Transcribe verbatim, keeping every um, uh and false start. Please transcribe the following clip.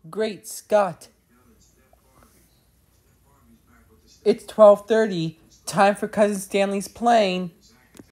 Great Scott. It's twelve thirty. Time for Cousin Stanley's plane.